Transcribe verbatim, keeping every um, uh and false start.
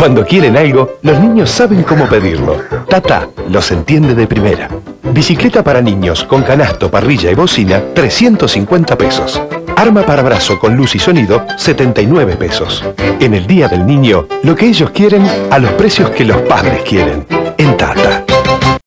Cuando quieren algo, los niños saben cómo pedirlo. Tata los entiende de primera. Bicicleta para niños con canasto, parrilla y bocina, trescientos cincuenta pesos. Arma para brazo con luz y sonido, setenta y nueve pesos. En el Día del Niño, lo que ellos quieren a los precios que los padres quieren. En Tata.